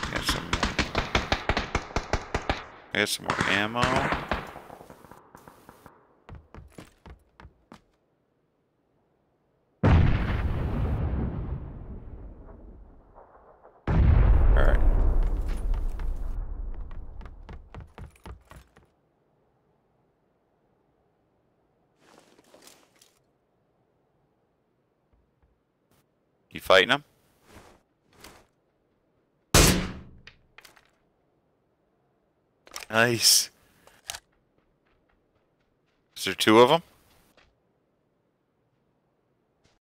I got some more ammo. Alright. You fighting him? Nice. Is there two of them?